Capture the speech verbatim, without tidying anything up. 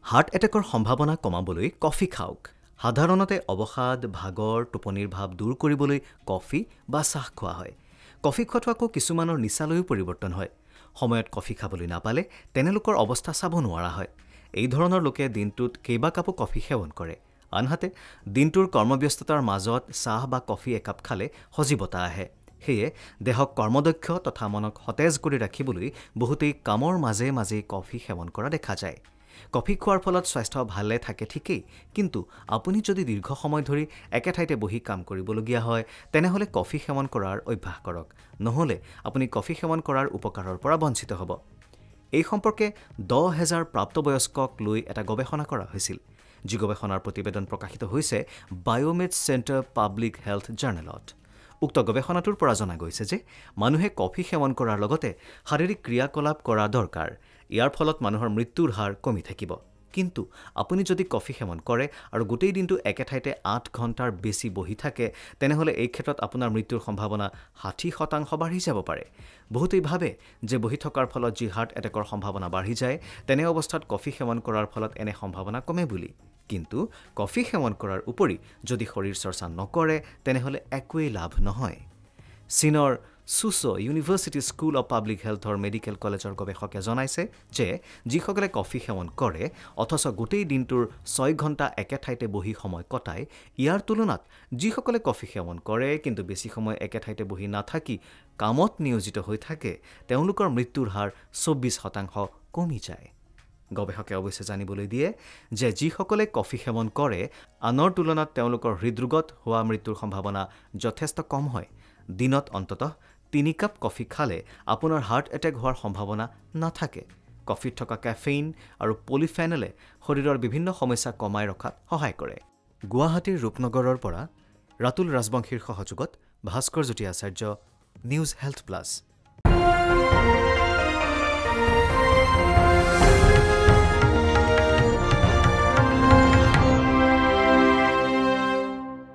Heart এটেকৰ সম্ভাৱনা কমাবলৈ কফি খাওক। সাধাৰণতে অৱসাদ, ভাগৰ, টোপনিৰ ভাৱ দূৰ কৰিবলৈ কফি বা চাহ খোৱা হয়। কফি খোৱাটো আকৌ কিছুমানৰ নিচালৈও পৰিৱৰ্তন হয়। সময়ত কফি খাবলৈ নাপালে তেনেলোকৰ অৱস্থা চাব নোৱাৰা হয়। এই ধৰণৰ লোকে দিনটোত কেইবা কাপো কফি সেৱন কৰে। আনহাতে দিনটোৰ কৰ্মব্যস্ততাৰ মাজত চাহ বা কফি একাপ খালে সজীৱতা আহে। সেয়ে দেহক কৰ্মদক্ষ তথা মনক সতেজ কৰি ৰাখিবলৈ বহুতেই কামৰ মাজে মাজে কফি সেৱন কৰা দেখা যায়। কফি খোৱাৰ ফলত স্বাস্থ্য ভালে থাকে ঠিকেই, কিন্তু আপুনি যদি দীৰ্ঘ সময় ধৰি একে ঠাইতে বহি কাম কৰিবলগীয়া হয় তেনেহ'লে কফি সেৱন কৰাৰ অভ্যাস কৰক। নহ'লে আপুনি কফি সেৱন কৰাৰ উপকাৰৰ পৰা বঞ্চিত হ'ব। এই সম্পৰ্কে দহ হাজাৰ প্ৰাপ্তবয়স্কক লৈ এটা গৱেষণা কৰা হৈছিল, যি গৱেষণাৰ প্ৰতিবেদন প্ৰকাশিত হৈছে বায়'মেড চেণ্টাৰ পাব্লিক হেল্থ জাৰ্নেলত। উক্ত গৱেষণাটোৰ পৰা জনা গৈছে যে মানুহে কফি সেৱন কৰাৰ লগতে শাৰীৰিক ক্ৰিয়াকলাপ কৰা দৰকাৰ। ইয়াৰ ফলত মানুহৰ মৃত্যুৰ হাৰ কমি থাকিব। কিন্তু আপুনি যদি কফি সেৱন কৰে আৰু গোটেই দিনটো একে ঠাইতে আঠ ঘণ্টাৰ বেছি বহি থাকে তেনেহ'লে এই ক্ষেত্ৰত আপোনাৰ মৃত্যুৰ সম্ভাৱনা ষাঠি শতাংশ বাঢ়ি যাব পাৰে। বহুতেই ভাবে যে বহি থকাৰ ফলত যি হাৰ্ট এটেকৰ সম্ভাৱনা বাঢ়ি যায় তেনে অৱস্থাত কফি সেৱন কৰাৰ ফলত এনে সম্ভাৱনা কমে বুলি। কিন্তু কফি সেৱন কৰাৰ উপৰি যদি শৰীৰ চৰ্চা নকৰে তেনেহ'লে একোৱেই লাভ নহয়। চীনৰ Soochow university school of public হেল্থৰ মেডিকেল কলেজৰ গৱেষকে জনাইছে যে যিসকলে কফি সেৱন কৰে অথচ গোটেই দিনটোৰ ছয় ঘণ্টা একে ঠাইতে বহি সময় কটায়, ইয়াৰ তুলনাত যিসকলে কফি সেৱন কৰে কিন্তু বেছি সময় একে ঠাইতে বহি নাথাকি কামত নিয়োজিত হৈ থাকে তেওঁলোকৰ মৃত্যুৰ হাৰ চৌব্বিছ শতাংশ কমি যায়। গৱেষকে অৱশ্যে জানিবলৈ দিয়ে যে যিসকলে কফি সেৱন কৰে আনৰ তুলনাত তেওঁলোকৰ হৃদৰোগত হোৱা মৃত্যুৰ সম্ভাৱনা যথেষ্ট কম হয়। দিনত অন্ততঃ তিনি কাপ কফি খালে আপোনাৰ হাৰ্ট এটেক হোৱাৰ সম্ভাৱনা নাথাকে। কফিত থকা কেফেইন আৰু পলিফেনলে শৰীৰৰ বিভিন্ন সমস্যা কমাই ৰখাত সহায় কৰে। গুৱাহাটীৰ ৰূপনগৰৰ পৰা ৰাতুল ৰাজবংশীৰ সহযোগত Bhaskar Jyoti Acharya, news health plus.